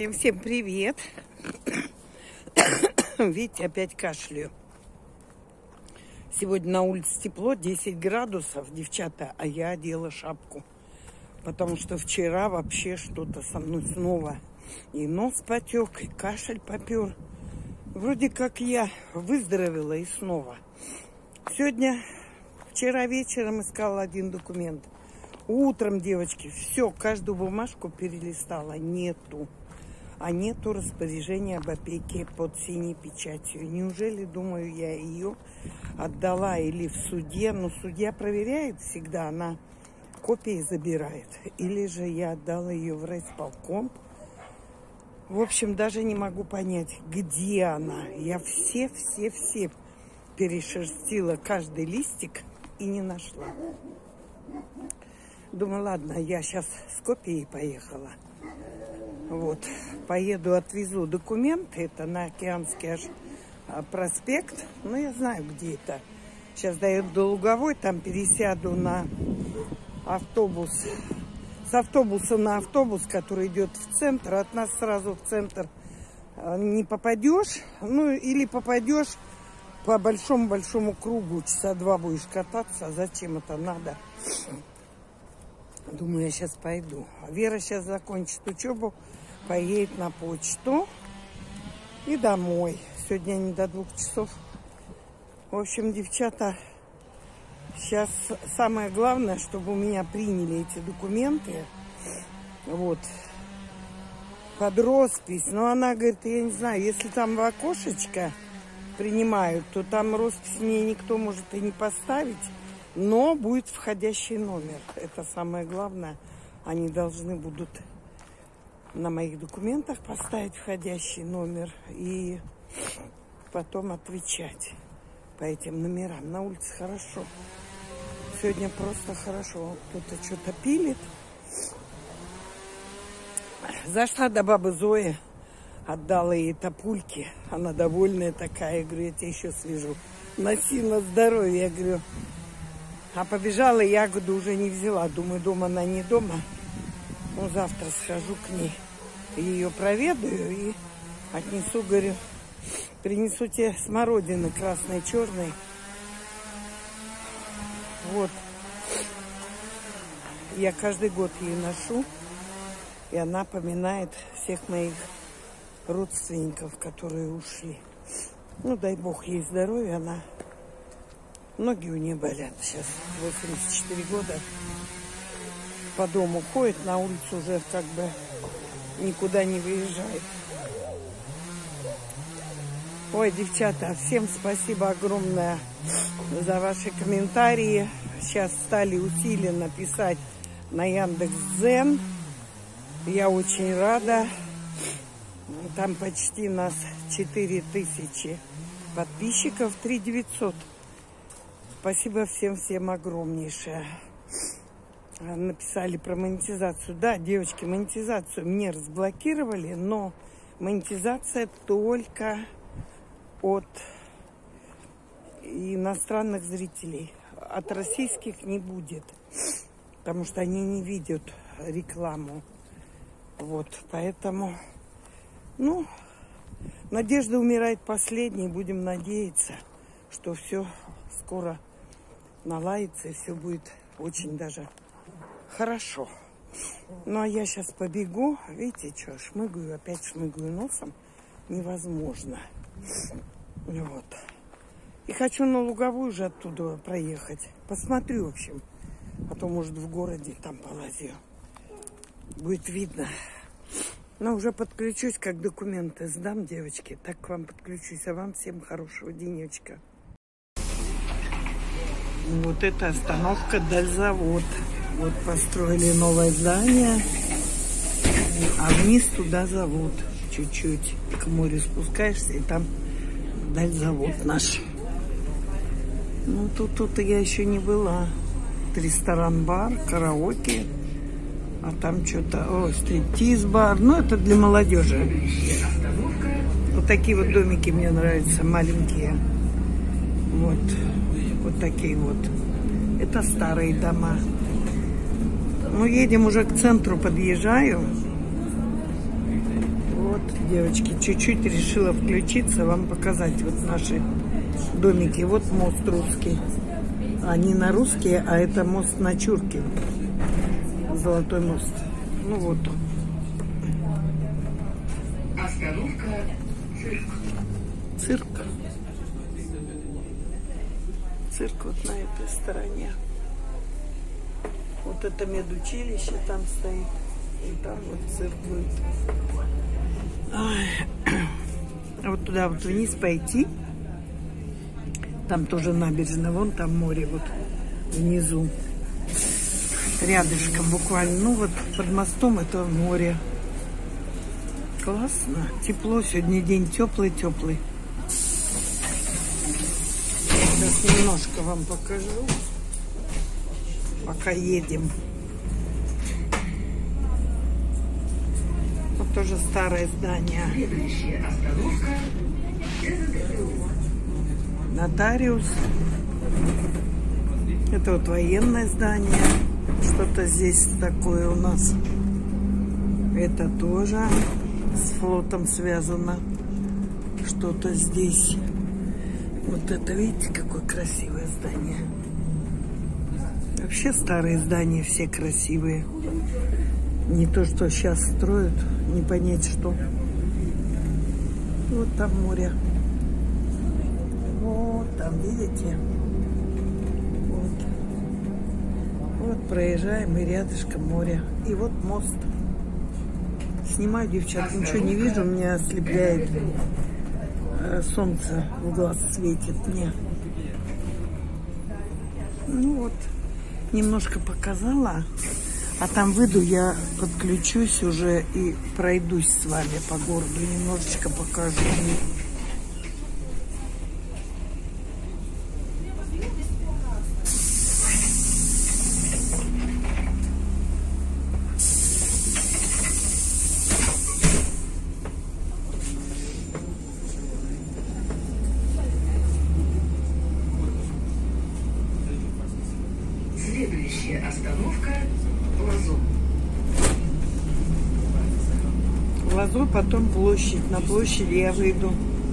Всем привет. Видите, опять кашляю. Сегодня на улице тепло, 10 градусов, девчата, а я одела шапку. Потому что вчера вообще что-то со мной снова. И нос потек, и кашель попер. Вроде как я выздоровела и снова. Вчера вечером искала один документ. Утром, девочки, все, каждую бумажку перелистала. Нету. А нету распоряжения об опеке под синей печатью. Неужели, думаю, я ее отдала или в суде? Но судья проверяет всегда, она копии забирает. Или же я отдала ее в райисполком. В общем, даже не могу понять, где она. Я все перешерстила каждый листик и не нашла. Думаю, ладно, я сейчас с копией поехала. Вот, поеду, отвезу документы. Это на Океанский аж проспект. Ну, я знаю, где это. Сейчас доеду до Луговой, там пересяду на автобус. С автобуса на автобус, который идет в центр. От нас сразу в центр не попадешь. Ну, или попадешь по большому кругу. Часа два будешь кататься. А зачем это надо? Думаю, я сейчас пойду. Вера сейчас закончит учебу, поедет на почту и домой. Сегодня не до 2 часов. В общем, девчата, сейчас самое главное, чтобы у меня приняли эти документы. Вот. Под роспись. Но она говорит, я не знаю, если там в окошечко принимают, то там роспись мне никто может и не поставить. Но будет входящий номер. Это самое главное. Они должны будут на моих документах поставить входящий номер и потом отвечать по этим номерам. На улице хорошо. Сегодня просто хорошо. Кто-то что-то пилит. Зашла до бабы Зои. Отдала ей топульки. Она довольная такая. Я говорю, я тебя еще свяжу. Носи на здоровье. Я говорю... А побежала, ягоду уже не взяла. Думаю, дома она не дома. Ну, завтра схожу к ней. Ее проведаю и отнесу, говорю, принесу тебе смородины красной, черной. Вот. Я каждый год ей ношу. И она поминает всех моих родственников, которые ушли. Ну, дай бог ей здоровья, она... Ноги у нее болят сейчас, 84 года. По дому ходит, на улицу уже как бы никуда не выезжает. Ой, девчата, всем спасибо огромное за ваши комментарии. Сейчас стали усиленно писать на Яндекс.Дзен. Я очень рада. Там почти нас 4000 подписчиков, 3900. Спасибо всем огромнейшее. Написали про монетизацию. Да, девочки, монетизацию мне разблокировали, но монетизация только от иностранных зрителей. От российских не будет, потому что они не видят рекламу. Вот, поэтому, ну, надежда умирает последней. Будем надеяться, что все скоро наладится, и все будет очень даже хорошо. Ну, а я сейчас побегу. Видите, что, опять шмыгаю носом. Невозможно. Вот. И хочу на Луговую уже оттуда проехать. Посмотрю, в общем. А то, может, в городе там полазю. Будет видно. Но уже подключусь, как документы сдам, девочки. Так к вам подключусь. А вам всем хорошего денечка. Вот это остановка Дальзавод. Вот построили новое здание, а вниз туда завод. Чуть-чуть к морю спускаешься, и там Дальзавод наш. Ну, тут я еще не была. Ресторан-бар, караоке. А там что-то, стриптиз-бар. Ну, это для молодежи. Вот такие вот домики мне нравятся, маленькие. Вот такие вот. Это старые дома. Ну, едем уже к центру, подъезжаю. девочки, чуть-чуть решила включиться, вам показать вот наши домики. Вот мост русский. Они на русские, а это мост на Чурки. Золотой мост. Ну вот он. Остановка цирк. Цирк. Цирк вот на этой стороне. Вот это медучилище там стоит. И там вот цирк будет. А вот туда вот вниз пойти. Там тоже набережная. Вон там море вот внизу. Рядышком буквально. Ну вот под мостом это море. Классно. Тепло. Сегодня день теплый-теплый. Сейчас немножко вам покажу. Пока едем. Вот тоже старое здание. Следующая остановка Нотариус. Это вот военное здание. Что-то здесь такое у нас. Это тоже с флотом связано. Что-то здесь. Вот это, видите, какое красивое здание. Вообще старые здания все красивые. Не то, что сейчас строят, не понять, что. Вот там море. Вот там, видите? Вот. Вот проезжаем, и рядышком море. И вот мост. Снимаю, девчат, ничего не вижу, меня ослепляет. Солнце в глаз светит мне. Ну вот, немножко показала. А там выйду, я подключусь уже и пройдусь с вами по городу. Немножечко покажу. Следующая остановка Лазо. Лазо, потом площадь. На площади я выйду.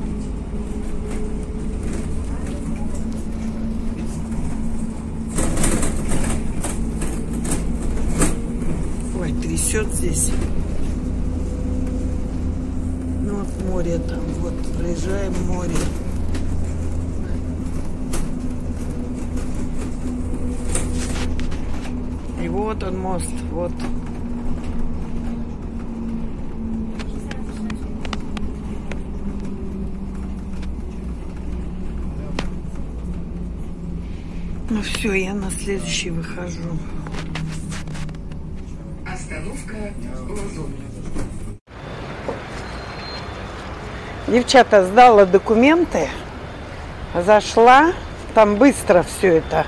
Ой, трясет здесь. Ну вот море там. Вот проезжаем море. И вот он мост, вот. Ну все, я на следующий выхожу. Остановка Лазо. Девчата, сдала документы, зашла, там быстро все это.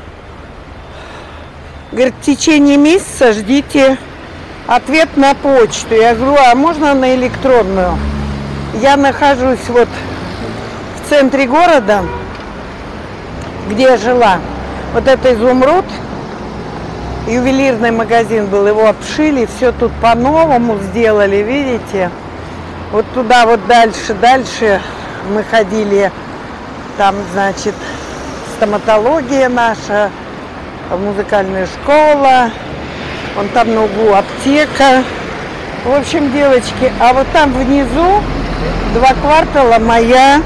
Говорит, в течение месяца ждите ответ на почту. Я говорю, а можно на электронную? Я нахожусь вот в центре города, где я жила. Вот это Изумруд, ювелирный магазин был, его обшили, все тут по-новому сделали, видите? Вот туда вот дальше мы ходили, там, значит, стоматология наша, музыкальная школа, вон там на углу аптека. В общем, девочки, а вот там внизу 2 квартала моя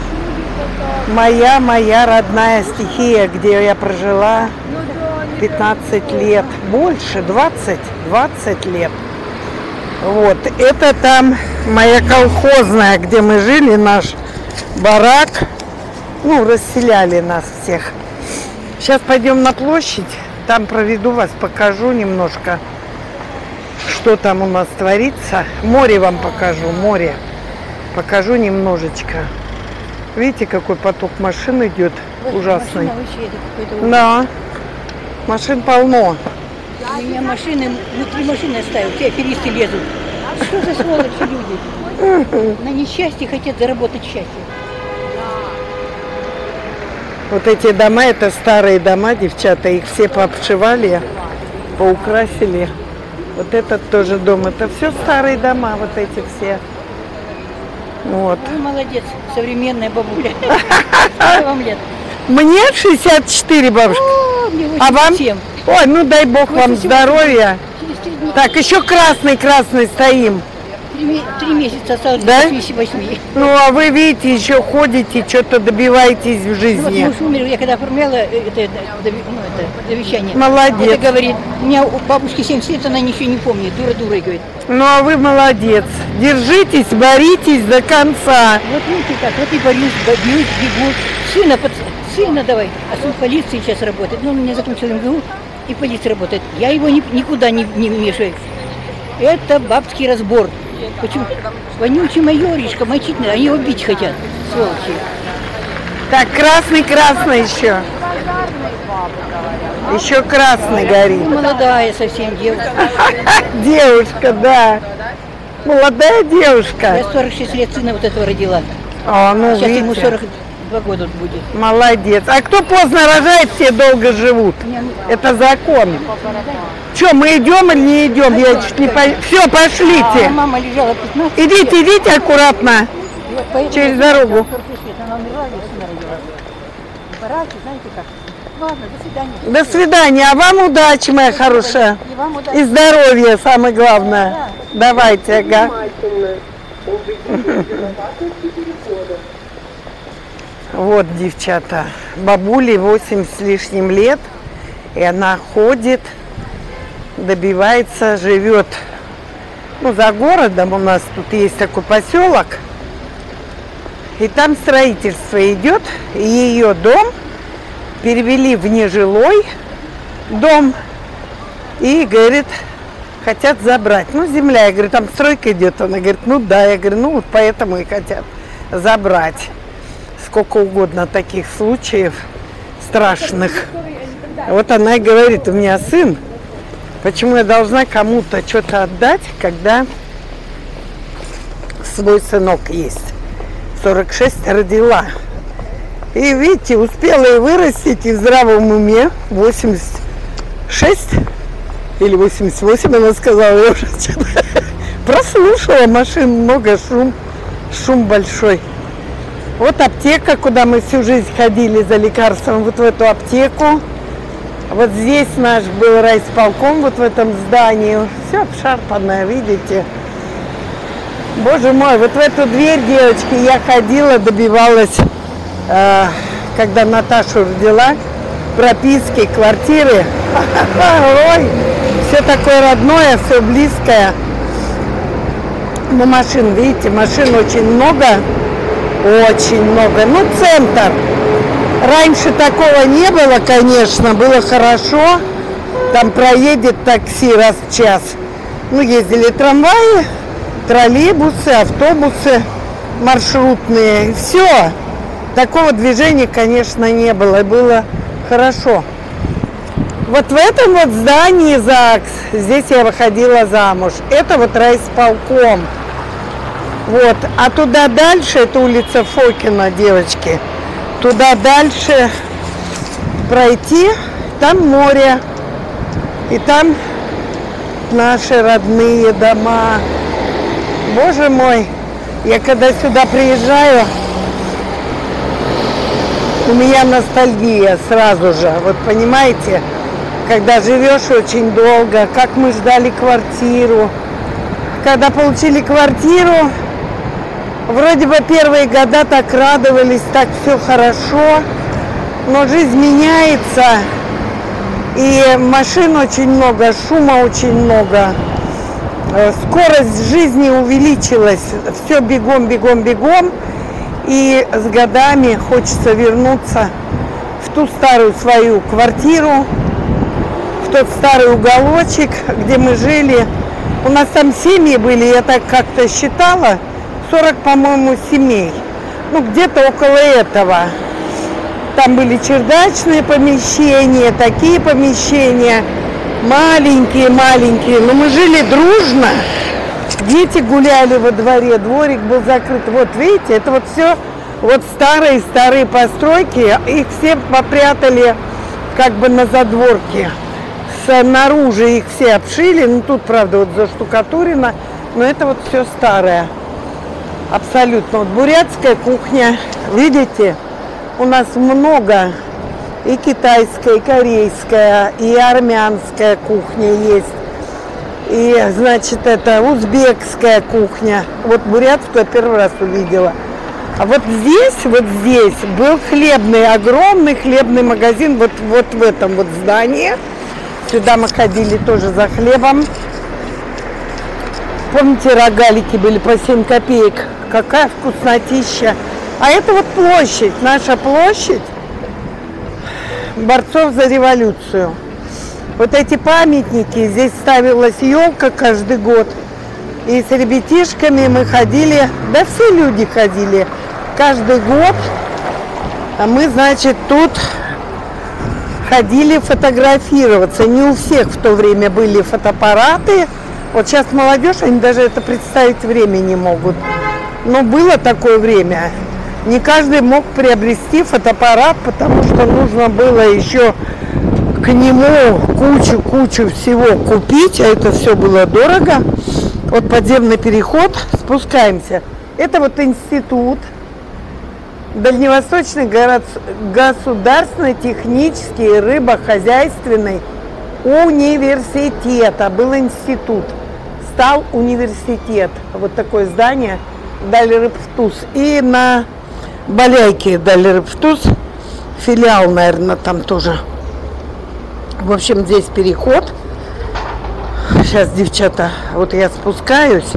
родная стихия, где я прожила 15 лет, больше, 20 лет. Вот, это там моя колхозная, где мы жили, наш барак, ну, расселяли нас всех. Сейчас пойдем на площадь, там проведу вас, покажу немножко, что там у нас творится. Море вам покажу, море. Покажу немножечко. Видите, какой поток машин идет, ужасный. Да, машин полно. У меня машины, внутри машины оставил, все аферисты лезут. Что за сволочи люди? На несчастье хотят заработать счастье. Вот эти дома, это старые дома, девчата, их все пообшивали, поукрасили. Вот этот тоже дом, это все старые дома, вот эти все. Вот. Вы молодец, современная бабуля. Сколько вам лет? Мне 64, бабушка. О, мне А вам? 87. Ой, ну дай бог вам 87. здоровья. Через 3 дня. Так, еще красный стоим. 3 месяца осталось до Да? 88. Ну, а вы видите, еще ходите, что-то добиваетесь в Ну, вот жизни. муж умер, я когда оформляла это завещание. Молодец. Это говорит, у меня у бабушки 70 лет, она ничего не помнит, дура-дура, говорит. Ну, а вы молодец. Держитесь, боритесь до конца. Вот видите как, вот и борюсь, бьюсь, бегу. Сына давай, а сын в полиции сейчас работает. Ну, он у меня закончил МГУ, и в полиции работает. Я его никуда не мешаю. Это бабский разбор. Почему? Вонючий майоришка, мочить надо, они его бить хотят, сволочи. Так, красный еще. Еще красный горит. Ну, молодая совсем девушка. Девушка, да. Молодая девушка. Я 46 лет сына вот этого родила. О, ну, Сейчас ему видите. 42 года будет. Молодец. А кто поздно рожает, все долго живут. Это закон. Что, мы идем или не идем? Я чуть не Все, А пошлите. мама лежала 15 Идите аккуратно. лет. Через дорогу. 46 лет, она умерла, я сына родила. Бараки, знаете как. Ладно, до свидания. До свидания. А вам удачи, моя хорошая. И вам удачи. И здоровья, самое главное. Давайте, ага. Вот, девчата, бабуле 80 с лишним лет, и она ходит, добивается, живет, ну, за городом. У нас тут есть такой поселок, и там строительство идет, и ее дом перевели в нежилой дом, и, говорит, хотят забрать. Ну, земля, я говорю, там стройка идет. Она говорит, ну да, я говорю, ну вот поэтому и хотят забрать. Сколько угодно таких случаев страшных. Вот она и говорит, у меня сын, почему я должна кому-то что-то отдать, когда свой сынок есть. 46 родила. И видите, успела и вырастить, и в здравом уме. 86 или 88, она сказала, я уже что-то прослушала, машин много, шум большой. Вот аптека, куда мы всю жизнь ходили за лекарством, вот в эту аптеку. Вот здесь наш был райисполком, вот в этом здании. Все обшарпанное, видите. Боже мой, вот в эту дверь, девочки, я ходила, добивалась, когда Наташу родила, прописки, квартиры. Ой, все такое родное, все близкое. Ну, машин, видите, машин очень много. Очень много. Ну, центр. Раньше такого не было, конечно, было хорошо. Там проедет такси раз в час. Ну, ездили трамваи, троллейбусы, автобусы маршрутные. Все. Такого движения, конечно, не было. Было хорошо. Вот в этом вот здании ЗАГС, здесь я выходила замуж. Это вот райисполком. Вот, а туда дальше, это улица Фокина, девочки, туда дальше пройти, там море, и там наши родные дома. Боже мой, я когда сюда приезжаю, у меня ностальгия сразу же, вот понимаете, когда живешь очень долго, как мы ждали квартиру, когда получили квартиру, вроде бы первые года так радовались, так все хорошо, но жизнь меняется, и машин очень много, шума очень много, скорость жизни увеличилась, все бегом, и с годами хочется вернуться в ту старую свою квартиру, в тот старый уголочек, где мы жили. У нас там семьи были, я так как-то считала, 40, по-моему, семей. Ну, где-то около этого. Там были чердачные помещения, такие помещения. Маленькие. Но мы жили дружно. Дети гуляли во дворе, дворик был закрыт. Вот, видите, это вот все вот старые постройки. Их все попрятали как бы на задворке. Снаружи их все обшили. Ну, тут, правда, вот заштукатурено. Но это вот все старое. Абсолютно. Вот бурятская кухня, видите, у нас много и китайская, и корейская, и армянская кухня есть. И, значит, это узбекская кухня. Вот бурятскую я первый раз увидела. А вот здесь был хлебный, огромный хлебный магазин, вот в этом вот здании. Сюда мы ходили тоже за хлебом. Помните, рогалики были по 7 копеек? Какая вкуснотища. А это вот площадь, наша площадь борцов за революцию. Вот эти памятники, здесь ставилась елка каждый год. И с ребятишками мы ходили, да все люди ходили каждый год. А мы, значит, тут ходили фотографироваться. Не у всех в то время были фотоаппараты. Вот сейчас молодежь, они даже это представить время не могут. Но было такое время. Не каждый мог приобрести фотоаппарат, потому что нужно было еще к нему кучу всего купить, а это все было дорого. Вот подземный переход, спускаемся. Это вот институт, Дальневосточный государственный технический рыбохозяйственный университет. А был институт, стал университет. Вот такое здание, Дальрыбвтуз. И на Баляйке Дальрыбвтуз филиал, наверное, там тоже. В общем, здесь переход. Сейчас, девчата, вот я спускаюсь.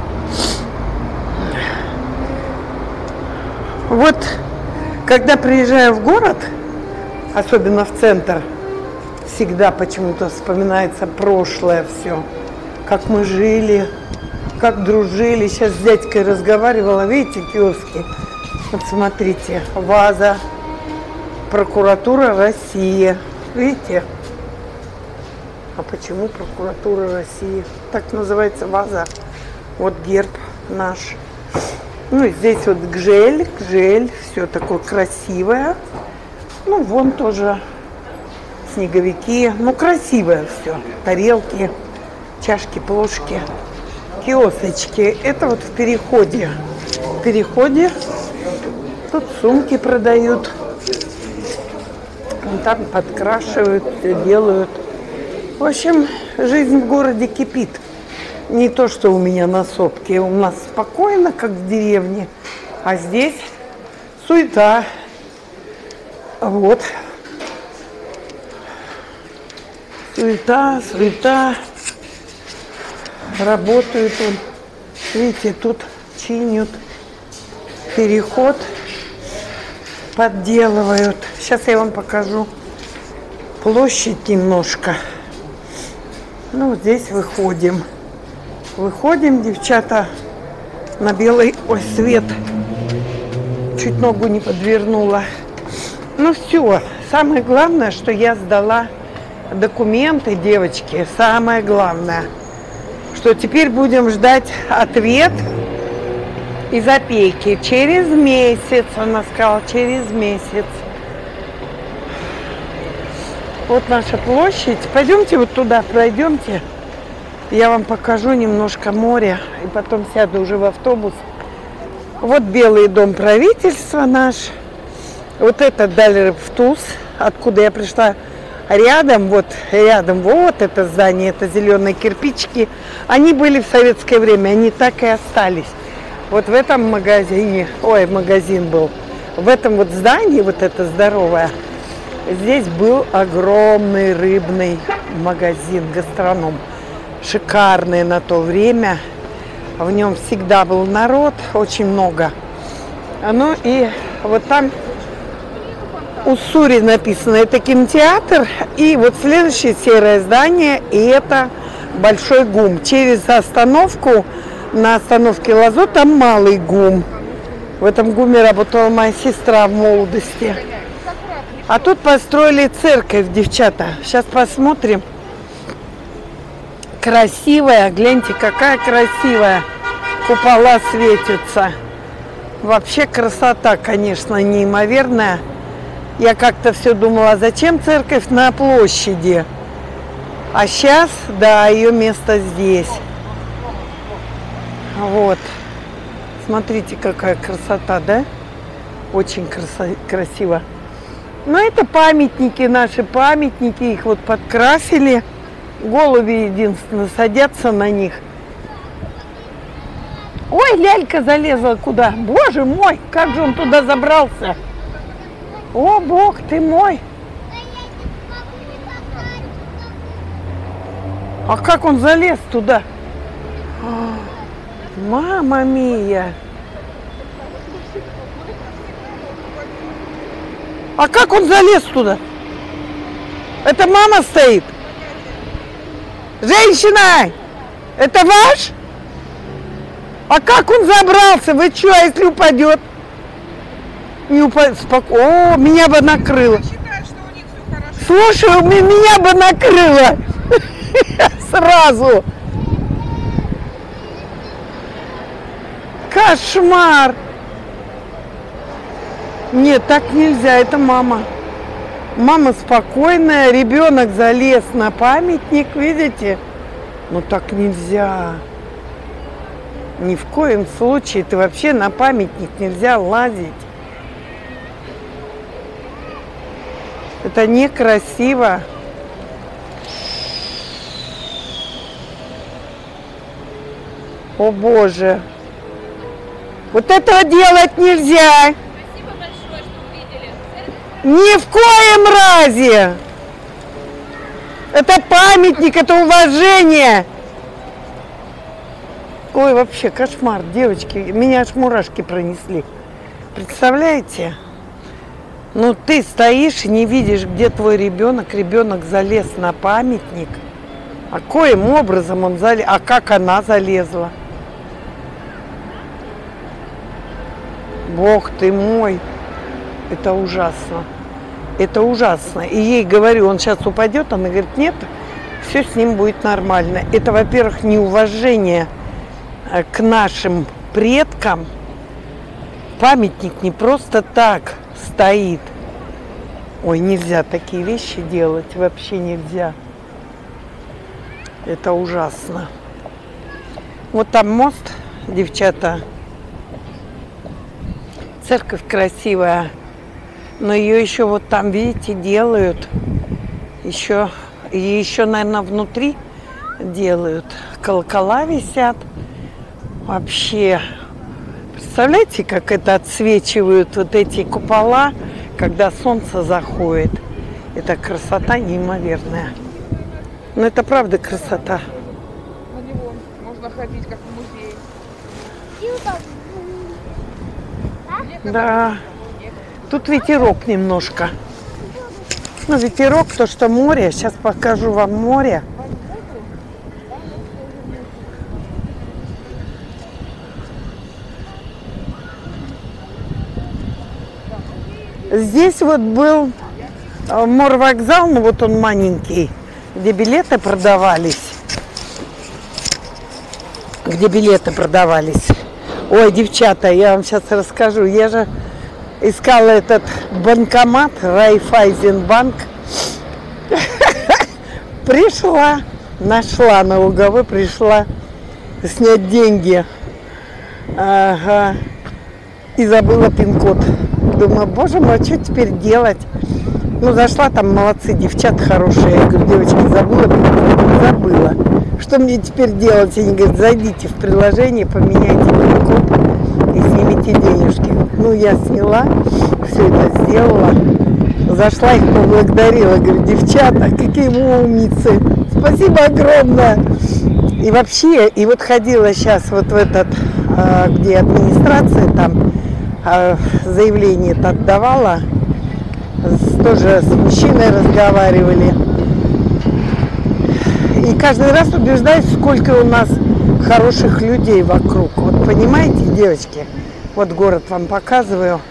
Вот, когда приезжаю в город, особенно в центр, всегда почему-то вспоминается прошлое все. Как мы жили, как дружили. Сейчас с дядькой разговаривала, видите, киоски. Вот смотрите, ваза, прокуратура России. Видите? А почему прокуратура России? Так называется ваза. Вот герб наш. Ну и здесь вот гжель, все такое красивое. Ну вон тоже снеговики. Ну красивое все. Тарелки, чашки, плошки, киосочки. Это вот в переходе. В переходе тут сумки продают. Там подкрашивают, все делают. В общем, жизнь в городе кипит. Не то, что у меня на сопке. У нас спокойно, как в деревне. А здесь суета. Вот. Суета. Работают. Видите, тут чинят. Переход подделывают. Сейчас я вам покажу площадь немножко. Ну, здесь выходим. Выходим, девчата, на белый... Ой, свет. Чуть ногу не подвернула. Ну, все. Самое главное, что я сдала документы, девочки. Самое главное, что теперь будем ждать ответ из опеки. Через месяц, она сказала, через месяц. Вот наша площадь. Пойдемте вот туда, пройдемте. Я вам покажу немножко моря. И потом сяду уже в автобус. Вот Белый дом правительства наш. Вот это Дальрыбвтуз, откуда я пришла. Рядом, вот это здание, это зеленые кирпичики. Они были в советское время, они так и остались. Вот в этом магазине, магазин был. В этом вот здании, вот это здоровое, здесь был огромный рыбный магазин, гастроном. Шикарный на то время. В нем всегда был народ, очень много. Ну и вот там Уссури написано, это кинотеатр. И вот следующее серое здание, и это Большой ГУМ. Через остановку, на остановке Лазо, там Малый ГУМ. В этом ГУМе работала моя сестра в молодости. А тут построили церковь, девчата. Сейчас посмотрим. Красивая, гляньте, какая красивая. Купола светятся. Вообще красота, конечно, неимоверная. Я как-то все думала, зачем церковь на площади? А сейчас, да, ее место здесь. Вот. Смотрите, какая красота, да? Очень красиво. Но это памятники, наши памятники. Их вот подкрасили. Голуби единственно садятся на них. Ой, лялька залезла куда? Боже мой, как же он туда забрался? О, Бог ты мой! А как он залез туда? Мама мия! А как он залез туда? Это мама стоит? Женщина! Это ваш? А как он забрался? Вы что, если упадет? Не упадет. О, меня бы накрыло. Слушай, меня бы накрыло. Сразу. Кошмар. Нет, так нельзя. Это мама. Мама спокойная. Ребенок залез на памятник. Видите? Ну так нельзя. Ни в коем случае. Ты вообще на памятник нельзя лазить. Это некрасиво. О Боже. Вот этого делать нельзя. Спасибо большое, что увидели. Ни в коем разе. Это памятник, это уважение. Ой, вообще кошмар, девочки. Меня аж мурашки пронесли. Представляете? Ну, ты стоишь и не видишь, где твой ребенок. Ребенок залез на памятник. А коим образом он залез? А как она залезла? Бог ты мой. Это ужасно. Это ужасно. И ей говорю, он сейчас упадет. Она говорит, нет, все с ним будет нормально. Это, во-первых, неуважение к нашим предкам. Памятник не просто так стоит. Ой, нельзя такие вещи делать. Вообще нельзя. Это ужасно. Вот там мост, девчата. Церковь красивая. Но ее еще вот там, видите, делают. Еще, наверное, внутри делают. Колокола висят. Вообще, представляете, как это отсвечивают вот эти купола, когда солнце заходит. Это красота неимоверная. Но это правда красота. На него можно ходить, как в музей. Да. Тут ветерок немножко. Ну, ветерок, то, что море. Сейчас покажу вам море. Здесь вот был морвокзал, ну вот он маленький, где билеты продавались. Ой, девчата, я вам сейчас расскажу. Я же искала этот банкомат, Райфайзенбанк. Пришла, нашла на УГВ, пришла снять деньги. Ага. И забыла пин-код. Думаю, боже мой, что теперь делать? Ну, зашла, там молодцы, девчата хорошие. Я говорю, девочки, забыла пин-код? Забыла. Что мне теперь делать? Они говорят, зайдите в приложение, поменяйте пин-код и снимите денежки. Ну, я сняла, все это сделала. Зашла, их поблагодарила. Говорю, девчата, какие вы умницы. Спасибо огромное. И вообще, и вот ходила сейчас вот в этот, где администрация там, заявление-то отдавала, тоже с мужчиной разговаривали. И каждый раз убеждаюсь, сколько у нас хороших людей вокруг. Вот понимаете, девочки? Вот город вам показываю.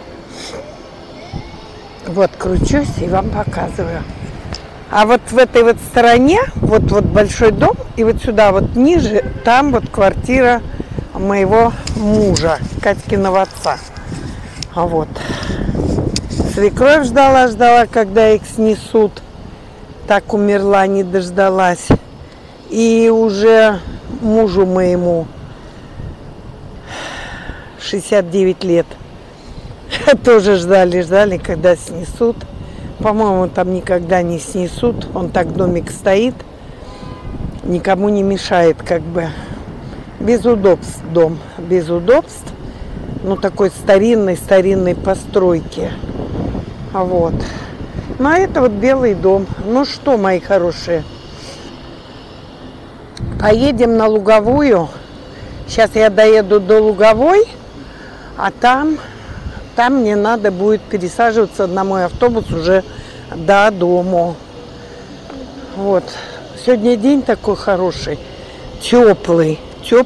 Вот кручусь и вам показываю. А вот в этой вот стороне, вот большой дом, и вот сюда вот ниже, там вот квартира моего мужа, Катькиного отца. А вот. Свекровь ждала, когда их снесут. Так умерла, не дождалась. И уже мужу моему 69 лет. Тоже ждали, когда снесут. По-моему, там никогда не снесут. Он так, домик стоит. Никому не мешает, как бы. Без удобств дом. Без удобств. Ну, такой старинной постройки. Вот. Ну, а это вот Белый дом. Ну что, мои хорошие. Поедем на Луговую. Сейчас я доеду до Луговой. А там мне надо будет пересаживаться на мой автобус уже до дому. Вот. Сегодня день такой хороший. Теплый.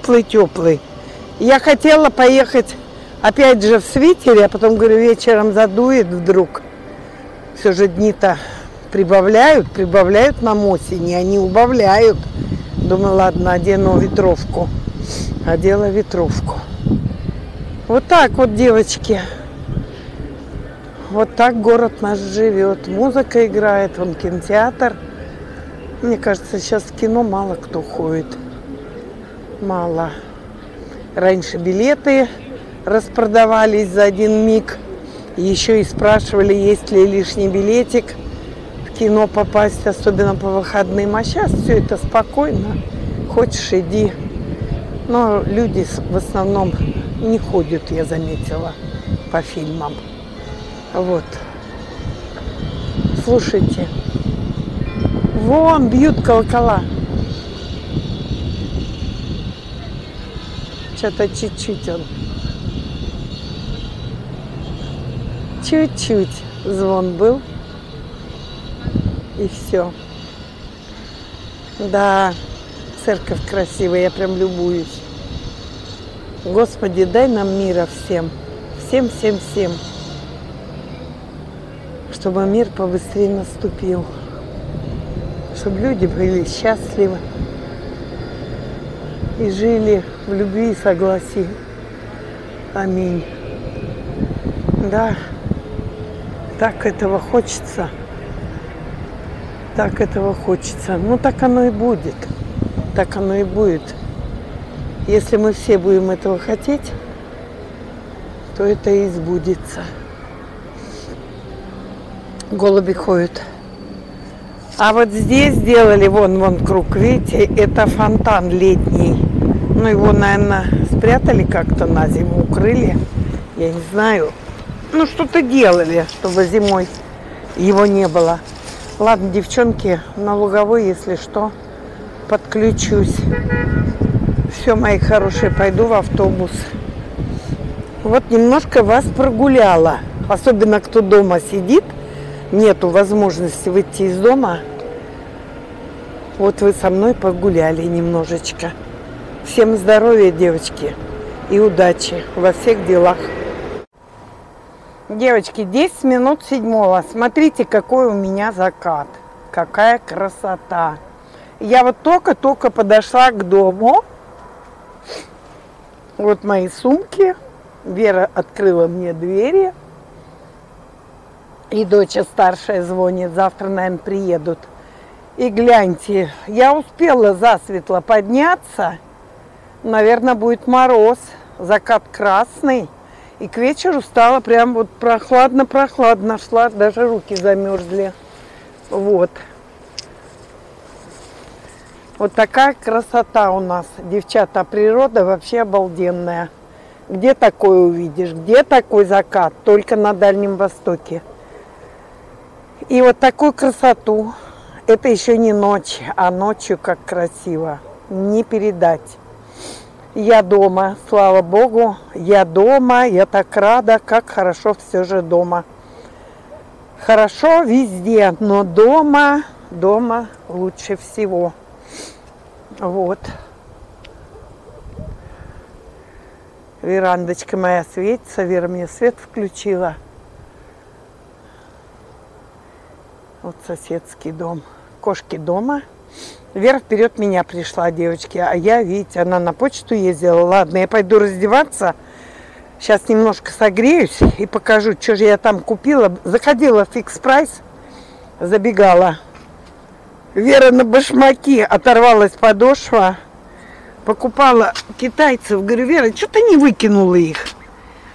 Я хотела поехать опять же в свитере, а потом, говорю, вечером задует вдруг. Все же дни-то прибавляют нам осени, они убавляют. Думаю, ладно, одену ветровку. Одела ветровку. Вот так вот, девочки. Вот так город наш живет. Музыка играет, вон кинотеатр. Мне кажется, сейчас в кино мало кто ходит. Мало. Раньше билеты распродавались за один миг. Еще и спрашивали, есть ли лишний билетик в кино попасть, особенно по выходным. А сейчас все это спокойно. Хочешь, иди. Но люди в основном не ходят, я заметила, по фильмам. Вот. Слушайте. Вон бьют колокола. Что-то чуть-чуть он. Чуть-чуть звон был. И все. Да, церковь красивая, я прям любуюсь. Господи, дай нам мира всем. Всем. Чтобы мир побыстрее наступил. Чтобы люди были счастливы. И жили в любви и согласии. Аминь. Да. Так этого хочется. Ну, так оно и будет. Так оно и будет. Если мы все будем этого хотеть, то это и сбудется. Голуби ходят. А вот здесь сделали, вон круг, видите, это фонтан летний. Ну, его, наверное, спрятали как-то на зиму, укрыли. Я не знаю. Ну, что-то делали, чтобы зимой его не было. Ладно, девчонки, на Луговой, если что, подключусь. Все, мои хорошие, пойду в автобус. Вот немножко вас прогуляла. Особенно, кто дома сидит, нету возможности выйти из дома. Вот вы со мной погуляли немножечко. Всем здоровья, девочки, и удачи во всех делах. Девочки, 10 минут 7. Смотрите, какой у меня закат. Какая красота. Я вот только подошла к дому. Вот мои сумки. Вера открыла мне двери. И дочь старшая звонит. Завтра, наверное, приедут. И гляньте, я успела засветло подняться. Наверное, будет мороз. Закат красный. И к вечеру стало прям вот прохладно. Шла, даже руки замерзли. Вот. Вот такая красота у нас, девчата. Природа вообще обалденная. Где такое увидишь? Где такой закат? Только на Дальнем Востоке. И вот такую красоту. Это еще не ночь, а ночью как красиво. Не передать. Я дома, слава Богу, я дома, я так рада, как хорошо все же дома. Хорошо везде, но дома лучше всего. Вот. Верандочка моя светится, Вера мне свет включила. Вот соседский дом. Кошки дома. Вера вперед меня пришла, девочки. А я, видите, она на почту ездила. Ладно, я пойду раздеваться. Сейчас немножко согреюсь и покажу, что же я там купила. Заходила в Фикс Прайс, забегала. Вера на башмаки, оторвалась подошва. Покупала китайцев. Говорю, Вера, что ты не выкинула их?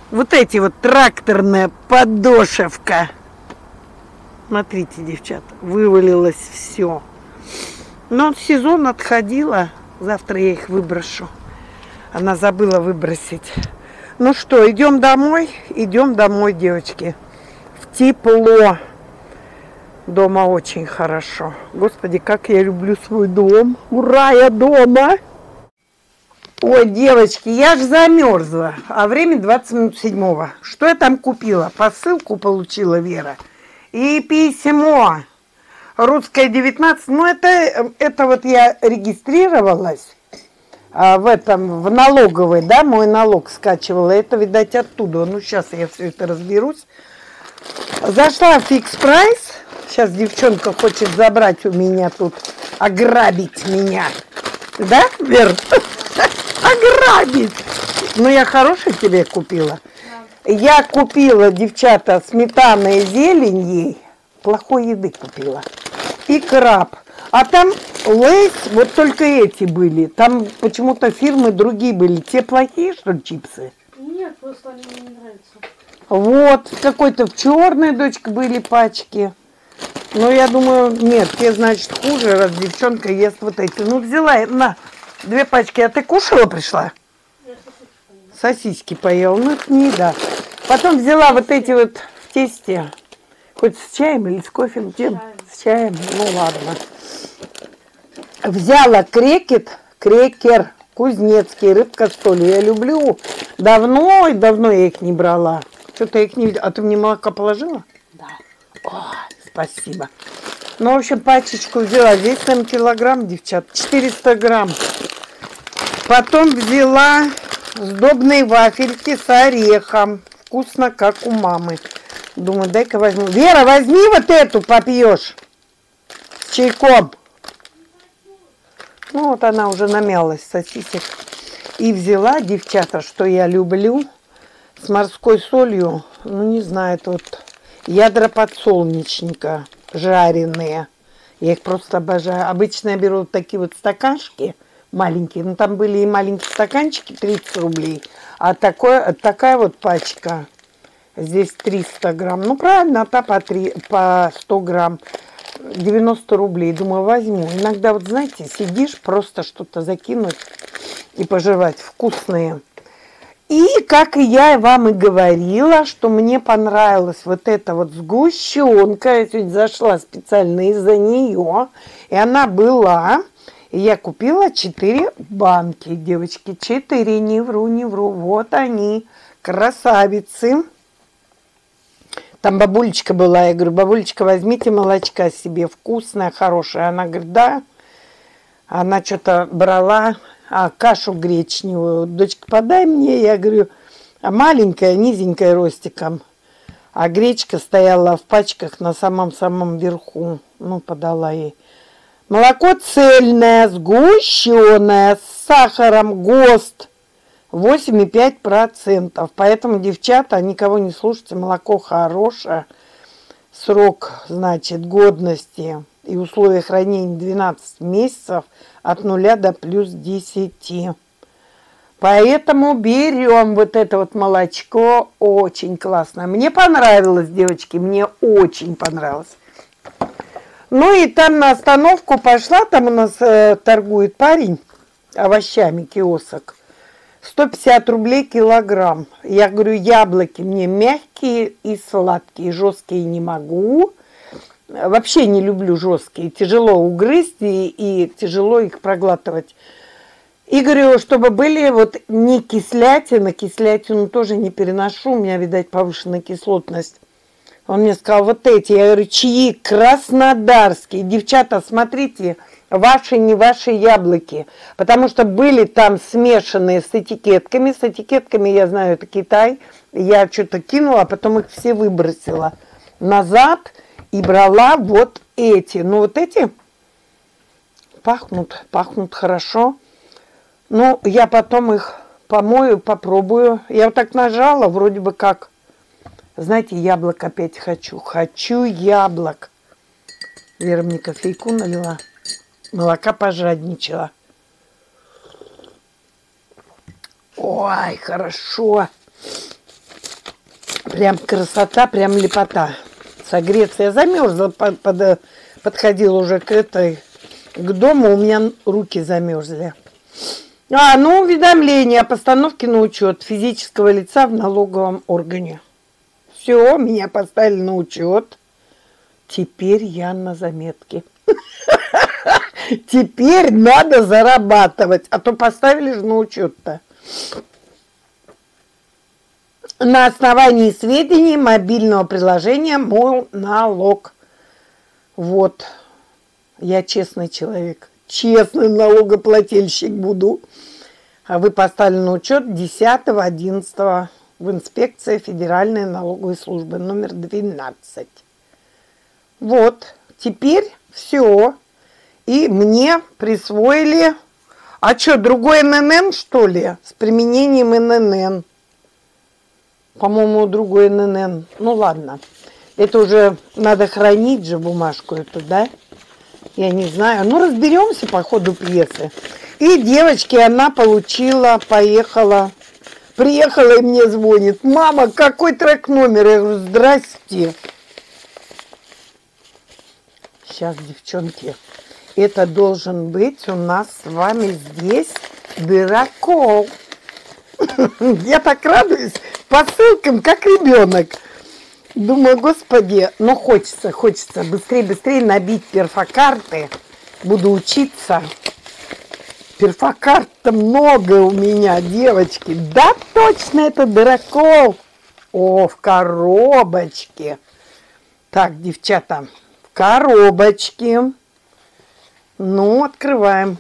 Вот эти вот тракторная подошевка. Смотрите, девчата, вывалилось все. Но сезон отходила. Завтра я их выброшу. Она забыла выбросить. Ну что, идем домой? Идем домой, девочки. В тепло. Дома очень хорошо. Господи, как я люблю свой дом. Ура, я дома! Ой, девочки, я ж замерзла. А время 20 минут 7. Что я там купила? Посылку получила, Вера. И письмо. Русская 19. Ну, это вот я регистрировалась в налоговой, да, мой налог скачивала. Это, видать, оттуда. Ну, сейчас я все это разберусь. Зашла в фикс прайс. Сейчас девчонка хочет забрать у меня тут, ограбить меня. Да, Вер? Ограбить. Ну, я хороший тебе купила. Я купила, девчата, сметана и зелень ей. Плохой еды купила. И краб. А там Лейс, вот только эти были. Там почему-то фирмы другие были. Те плохие, что ли, чипсы? Нет, просто они мне не нравятся. Вот, какой-то в черной, дочка, были пачки. Ну, я думаю, нет, те, значит, хуже, раз девчонка ест вот эти. Ну, взяла, на, 2 пачки. А ты кушала, пришла? Я сосиски поела. Сосиски поела. Ну, это не еда. Потом взяла вот эти вот в тесте. Хоть с чаем или с кофе? С чаем. Ну, ладно. Взяла крекер кузнецкий, рыбка с солью. Я люблю. Давно я их не брала. Что-то я их не видела. А ты мне молока положила? Да. Ой, спасибо. Ну, в общем, пачечку взяла. Здесь там килограмм, девчат. 400 грамм. Потом взяла сдобные вафельки с орехом. Вкусно, как у мамы. Думаю, дай-ка возьму. Вера, возьми вот эту, попьешь. С чайком. Ну, вот она уже намялась, сосисек. И взяла, девчата, что я люблю, с морской солью. Ну, не знаю, это вот ядра подсолнечника жареные. Я их просто обожаю. Обычно я беру вот такие вот стаканчики маленькие. Ну, там были и маленькие стаканчики, 30 рублей. А такая вот пачка, здесь 300 грамм. Ну, правильно, а та по 100 грамм. 90 рублей. Думаю, возьму. Иногда, вот знаете, сидишь, просто что-то закинуть и пожевать. Вкусные. И, как и я вам и говорила, что мне понравилась вот эта вот сгущенка. Я сегодня зашла специально из-за нее. И она была. И я купила 4 банки, девочки. 4, не вру. Вот они, красавицы. Там бабулечка была, я говорю, бабулечка, возьмите молочка себе, вкусное, хорошее. Она говорит, да. Она что-то брала, кашу гречневую. Дочка, подай мне. Я говорю, маленькая, низенькая ростиком. А гречка стояла в пачках на самом-самом верху. Ну, подала ей. Молоко цельное, сгущенное, с сахаром, ГОСТ. 8,5%. Поэтому, девчата, никого не слушайте, молоко хорошее. Срок, значит, годности и условия хранения 12 месяцев от 0 до плюс 10. Поэтому берем вот это вот молочко. Очень классно. Мне понравилось, девочки, мне очень понравилось. Ну и там на остановку пошла, там у нас торгует парень овощами, киосок. 150 рублей килограмм. Я говорю, яблоки мне мягкие и сладкие, жесткие не могу. Вообще не люблю жесткие. Тяжело угрызть и тяжело их проглатывать. И говорю, чтобы были вот не кислятина. Кислятину тоже не переношу. У меня, видать, повышенная кислотность. Он мне сказал, вот эти. Я говорю, чьи? Краснодарские. Девчата, смотрите. Ваши, не ваши яблоки. Потому что были там смешанные с этикетками. С этикетками, я знаю, это Китай. Я что-то кинула, а потом их все выбросила назад. И брала вот эти. Ну, вот эти пахнут хорошо. Ну, я потом их помою, попробую. Я вот так нажала, вроде бы как. Знаете, яблок опять хочу. Хочу яблок. Вера мне кофейку налила. Молока пожадничала. Ой, хорошо. Прям красота, прям лепота. Согреться. Я замерзла, подходила уже к дому, у меня руки замерзли. Ну, уведомление о постановке на учет физического лица в налоговом органе. Все, меня поставили на учет. Теперь я на заметке. Теперь надо зарабатывать, а то поставили же на учет-то. На основании сведений мобильного приложения «Мой налог». Вот. Я честный человек. Честный налогоплательщик буду. А вы поставили на учет 10-11 в инспекции Федеральной налоговой службы номер 12. Вот. Теперь все. И мне присвоили... А что, другой ННН, что ли? С применением ННН. По-моему, другой ННН. Ну, ладно. Это уже надо хранить же бумажку эту, да? Я не знаю. Ну, разберемся по ходу пьесы. И девочки, она получила, поехала. Приехала и мне звонит. Мама, какой трек номер? Я говорю, здрасте. Сейчас, девчонки. Это должен быть у нас с вами здесь дырокол. Я так радуюсь по ссылкам, как ребенок. Думаю, господи, ну хочется быстрее набить перфокарты. Буду учиться. Перфокарт-то много у меня, девочки. Да, точно, это дырокол. О, в коробочке. Так, девчата, в коробочке. Ну, открываем.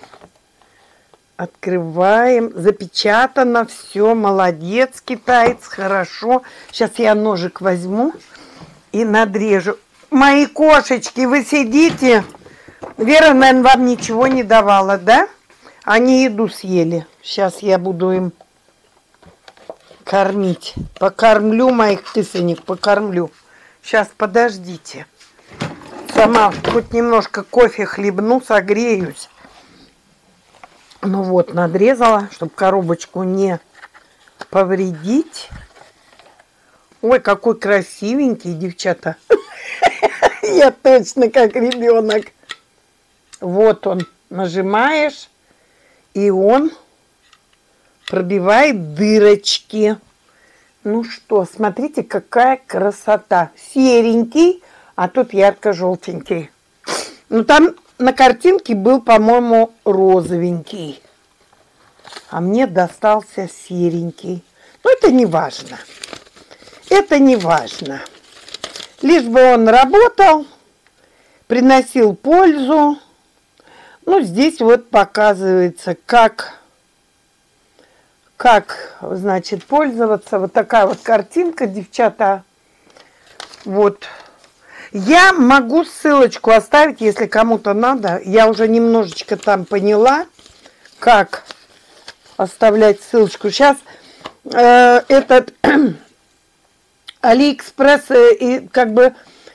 Открываем. Запечатано все. Молодец, китаец. Хорошо. Сейчас я ножик возьму и надрежу. Мои кошечки, вы сидите? Вера, наверное, вам ничего не давала, да? Они еду съели. Сейчас я буду им кормить. Покормлю моих кисонек, покормлю. Сейчас, подождите. Сама хоть немножко кофе хлебну, согреюсь. Ну вот, надрезала, чтобы коробочку не повредить. Ой, какой красивенький, девчата. Я точно как ребенок. Вот он, нажимаешь, и он пробивает дырочки. Ну что, смотрите, какая красота. Серенький, а тут ярко-желтенький. Ну там на картинке был, по-моему, розовенький. А мне достался серенький. Но это не важно. Это не важно. Лишь бы он работал, приносил пользу. Ну, здесь вот показывается, как, значит, пользоваться. Вот такая вот картинка, девчата. Вот. Я могу ссылочку оставить, если кому-то надо. Я уже немножечко там поняла, как оставлять ссылочку. Сейчас этот Алиэкспресс и как бы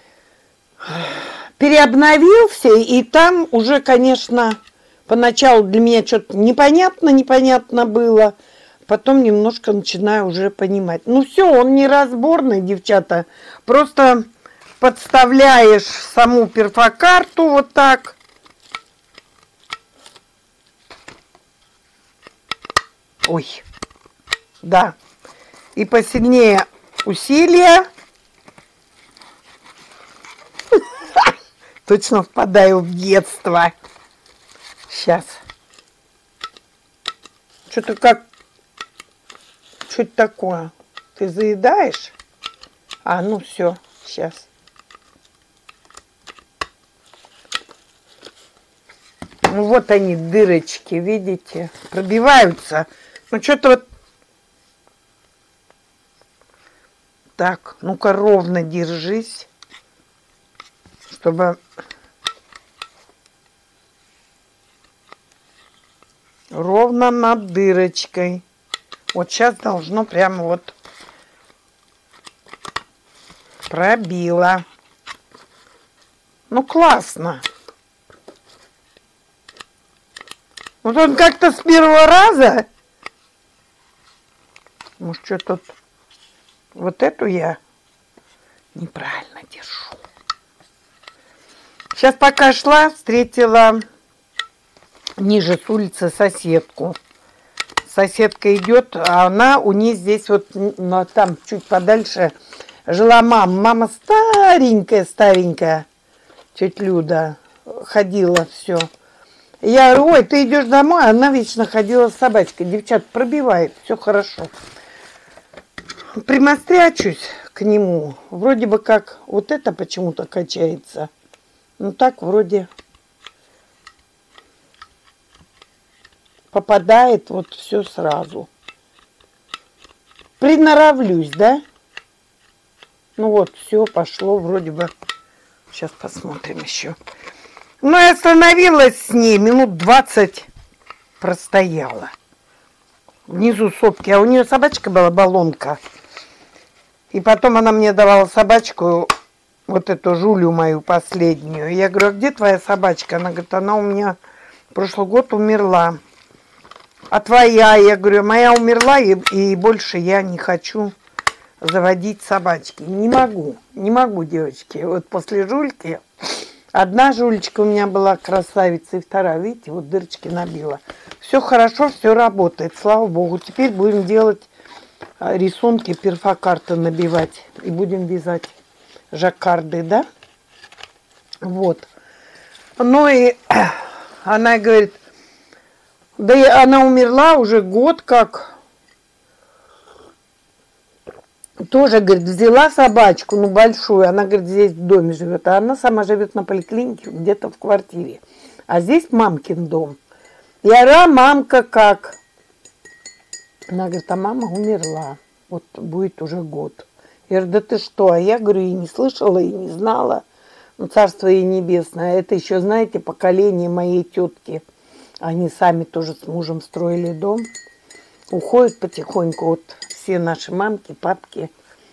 переобновился, и там уже, конечно, поначалу для меня что-то непонятно было. Потом немножко начинаю уже понимать. Ну все, он неразборный, девчата. Просто подставляешь саму перфокарту вот так. Ой, да. И посильнее усилия. Точно впадаю в детство. Сейчас. Что-то как... Что это такое? Ты заедаешь? А, ну все, сейчас. Ну вот они, дырочки, видите? Пробиваются. Ну что-то вот... Так, ну-ка ровно держись. Чтобы... Ровно над дырочкой. Вот сейчас должно прямо вот пробило. Ну, классно. Вот он как-то с первого раза. Может, что тут... Вот эту я Неправильно держу. Сейчас пока шла, встретила ниже с улицы соседку. Соседка идет, а она у нее здесь вот, ну, там чуть подальше жила мама. Мама старенькая, тетя Люда, ходила все. Я говорю, ой, ты идешь домой, она вечно ходила с собачкой. Девчат, пробивает, все хорошо. Примострячусь к нему, вроде бы как вот это почему-то качается. Ну так вроде попадает вот все сразу. Приноровлюсь, да? Ну вот, все пошло вроде бы. Сейчас посмотрим еще. Ну, я остановилась с ней, минут 20 простояла. Внизу сопки. А у нее собачка была, баллонка. И потом она мне давала собачку, вот эту Жулю мою последнюю. Я говорю, а где твоя собачка? Она говорит, она у меня прошлый год умерла. А твоя? Я говорю, моя умерла, и больше я не хочу заводить собачки. Не могу, девочки. Вот после Жульки, одна Жулечка у меня была красавица, и вторая, видите, вот дырочки набила. Все хорошо, все работает, слава богу. Теперь будем делать рисунки, перфокарты набивать. И будем вязать жаккарды, да? Вот. Ну и она говорит, да и она умерла уже год как. Тоже, говорит, взяла собачку, ну, большую. Она, говорит, здесь в доме живет. А она сама живет на поликлинике, где-то в квартире. А здесь мамкин дом. Я говорю, а мамка как? Она говорит, а мама умерла. Вот будет уже год. Я говорю, да ты что? А я, говорю, и не слышала, и не знала. Ну, царство ей небесное. Это еще, знаете, поколение моей тетки. Они сами тоже с мужем строили дом. Уходят потихоньку. Вот все наши мамки, папки.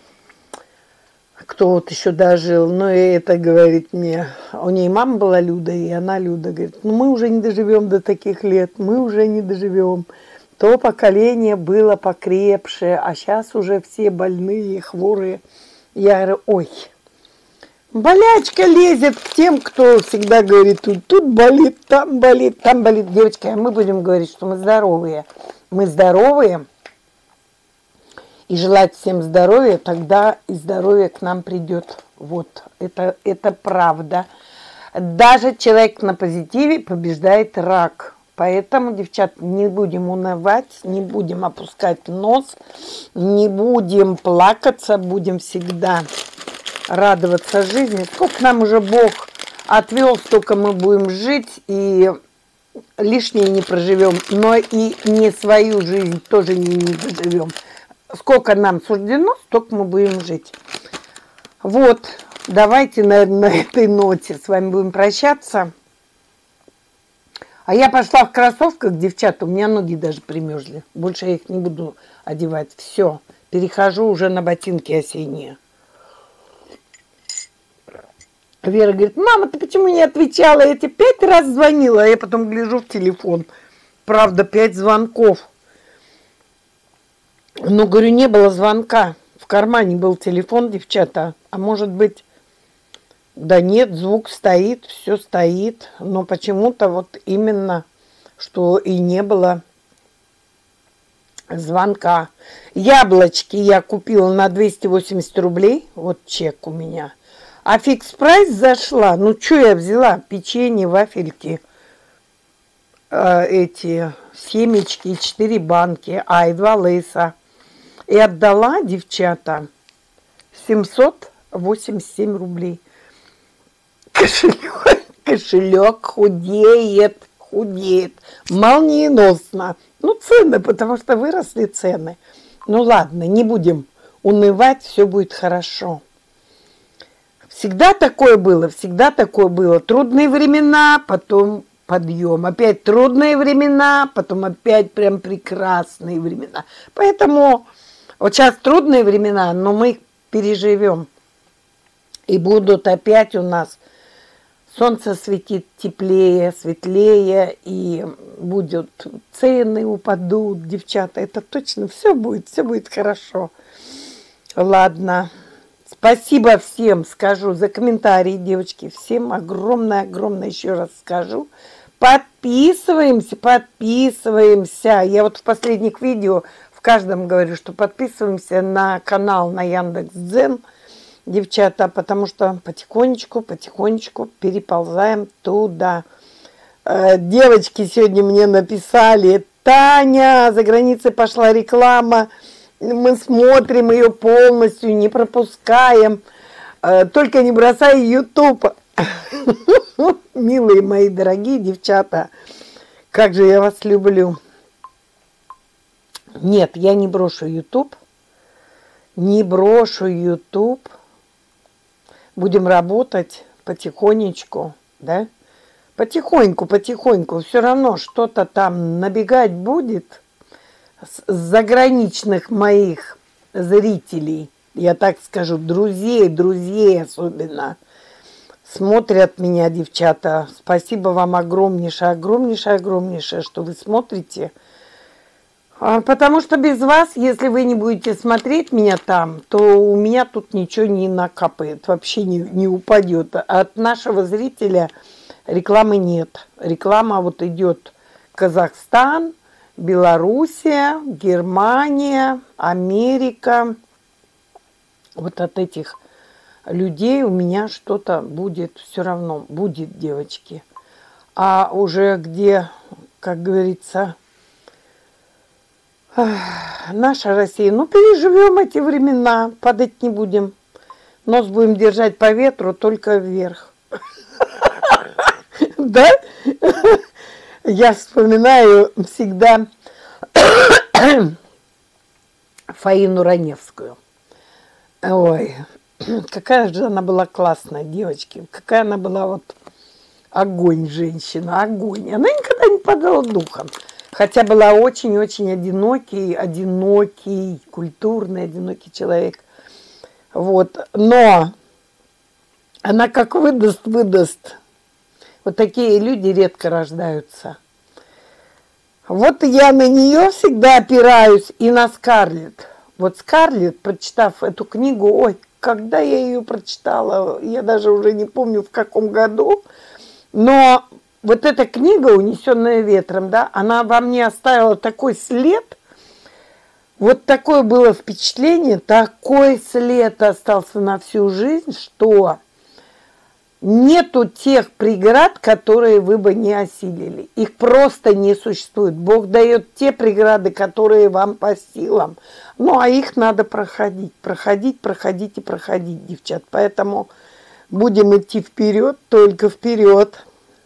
Кто вот еще дожил. Ну, и это говорит мне. У нее мама была Люда, и она Люда. Говорит, ну, мы уже не доживем до таких лет. Мы уже не доживем. То поколение было покрепше, а сейчас уже все больные, хворые. Я говорю, ой, болячка лезет к тем, кто всегда говорит, тут болит, там болит, там болит. Девочки, а мы будем говорить, что мы здоровые. Мы здоровые, и желать всем здоровья, тогда и здоровье к нам придет. Вот, это правда. Даже человек на позитиве побеждает рак. Поэтому, девчат, не будем унывать, не будем опускать нос, не будем плакаться, будем всегда радоваться жизни. Сколько нам уже Бог отвел, столько мы будем жить, и лишнее не проживем, но и не свою жизнь тоже не доживем. Сколько нам суждено, столько мы будем жить. Вот, давайте, наверное, на этой ноте с вами будем прощаться. А я пошла в кроссовках, девчата, у меня ноги даже примерзли. Больше я их не буду одевать. Все, перехожу уже на ботинки осенние. Вера говорит, мама, ты почему не отвечала? Я тебе 5 раз звонила, а я потом гляжу в телефон. Правда, 5 звонков. Ну, говорю, не было звонка. В кармане был телефон, девчата. А может быть... Да нет, звук стоит, все стоит, но почему-то вот именно, что и не было звонка. Яблочки я купила на 280 рублей, вот чек у меня. А фикс-прайс зашла, ну что я взяла? Печенье, вафельки, эти семечки, 4 банки, и 2 лейса. И отдала, девчата, 787 рублей. Кошелек худеет молниеносно. Ну, цены, потому что выросли цены. Ну, ладно, не будем унывать, все будет хорошо. Всегда такое было, всегда такое было. Трудные времена, потом подъем. Опять трудные времена, потом опять прям прекрасные времена. Поэтому вот сейчас трудные времена, но мы их переживем. И будут опять у нас солнце светит теплее, светлее, и будут цены упадут, девчата. Это точно все будет хорошо. Ладно. Спасибо всем, скажу, за комментарии, девочки. Всем огромное еще раз скажу. Подписываемся. Я вот в последних видео в каждом говорю, что подписываемся на канал на Яндекс.Дзен, девчата, потому что потихонечку переползаем туда. Девочки сегодня мне написали: Таня, за границей пошла реклама, мы смотрим ее полностью, не пропускаем, только не бросай YouTube. Милые мои дорогие девчата, как же я вас люблю. Нет, я не брошу YouTube. Не брошу YouTube. Будем работать потихонечку, да? Потихоньку. Все равно что-то там набегать будет с заграничных моих зрителей. Я так скажу, друзей особенно. Смотрят меня, девчата. Спасибо вам огромнейшее, что вы смотрите. Потому что без вас, если вы не будете смотреть меня там, то у меня тут ничего не накапает, вообще не упадет. От нашего зрителя рекламы нет. Реклама вот идет Казахстан, Белоруссия, Германия, Америка. Вот от этих людей у меня что-то будет, все равно будет, девочки. А уже где, как говорится, наша Россия, ну переживем эти времена, падать не будем. Нос будем держать по ветру, только вверх. Да? Я вспоминаю всегда Фаину Раневскую. Ой, какая же она была классная, девочки. Какая она была вот огонь женщина, огонь. Она никогда не падала духом. Хотя была очень-очень одинокий, культурный, одинокий человек. Вот. Но она как выдаст. Вот такие люди редко рождаются. Вот я на нее всегда опираюсь и на Скарлетт. Вот Скарлетт, прочитав эту книгу, ой, когда я ее прочитала, я даже уже не помню в каком году, но вот эта книга «Унесенная ветром», да, она во мне оставила такой след, вот такое было впечатление, такой след остался на всю жизнь, что нету тех преград, которые вы бы не осилили. Их просто не существует. Бог дает те преграды, которые вам по силам. Ну, а их надо проходить, девчат. Поэтому будем идти вперед, только вперед.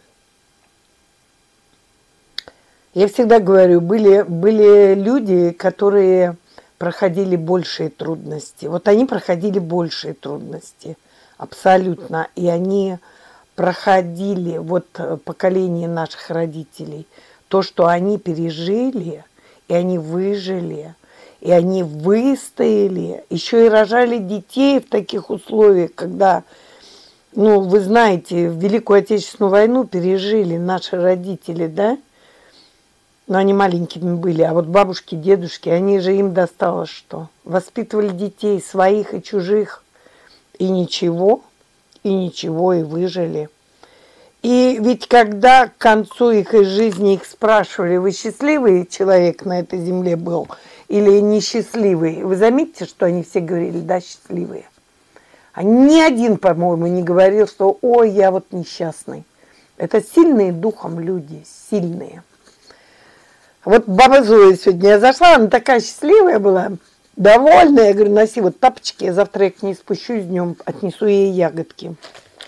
Я всегда говорю, были люди, которые проходили большие трудности. Вот они проходили большие трудности. Абсолютно. И они проходили, вот поколение наших родителей, то, что они пережили, и они выжили, и они выстояли, еще и рожали детей в таких условиях, когда, ну, вы знаете, Великую Отечественную войну пережили наши родители, да? Но они маленькими были, а вот бабушки, дедушки, они же им досталось что? Воспитывали детей своих и чужих. И ничего, и выжили. И ведь когда к концу их жизни их спрашивали, вы счастливый человек на этой земле был или несчастливый, вы заметите, что они все говорили, да, счастливые. А ни один, по-моему, не говорил, что ой, я вот несчастный. Это сильные духом люди, сильные. Вот баба Зоя сегодня, я зашла, она такая счастливая была, довольная. Я говорю, носи вот тапочки, я завтра их не спущусь днем, отнесу ей ягодки.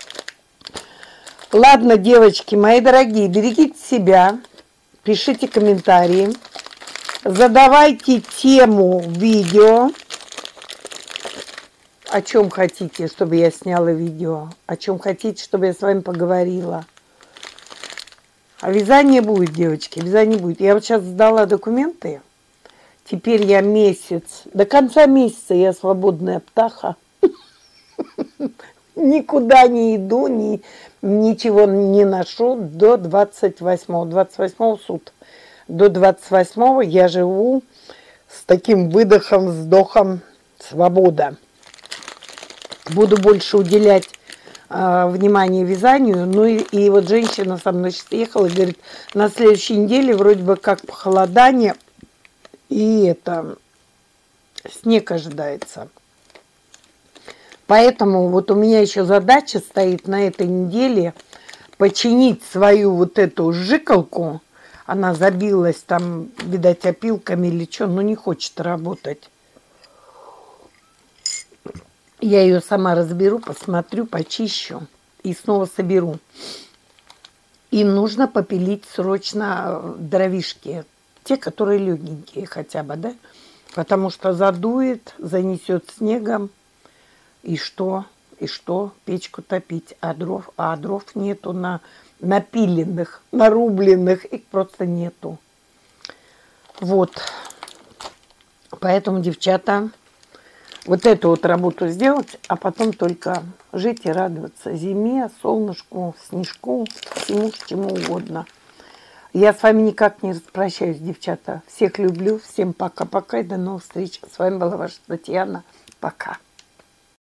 Ладно, девочки, мои дорогие, берегите себя, пишите комментарии, задавайте тему видео, о чем хотите, чтобы я сняла видео, о чем хотите, чтобы я с вами поговорила. А вязание будет, девочки, вязание будет. Я вот сейчас сдала документы. Теперь я месяц, до конца месяца я свободная птаха. Никуда не иду, ничего не ношу до 28-го. 28-го суд. До 28-го я живу с таким выдохом, вздохом, свобода. Буду больше уделять внимание вязанию. Ну и вот женщина со мной сейчас ехала и говорит, на следующей неделе вроде бы как похолодание, и это снег ожидается. Поэтому вот у меня еще задача стоит на этой неделе починить свою вот эту жикалку. Она забилась там, видать, опилками или что, но не хочет работать. Я ее сама разберу, посмотрю, почищу и снова соберу. И нужно попилить срочно дровишки. Те, которые легенькие хотя бы, да? Потому что задует, занесет снегом. И что? И что? Печку топить. А дров нету напиленных, нарубленных. Их просто нету. Вот. Поэтому, девчата, вот эту вот работу сделать, а потом только жить и радоваться зиме, солнышку, снежку, всему, чему угодно. Я с вами никак не распрощаюсь, девчата. Всех люблю. Всем пока-пока и до новых встреч. С вами была ваша Татьяна. Пока.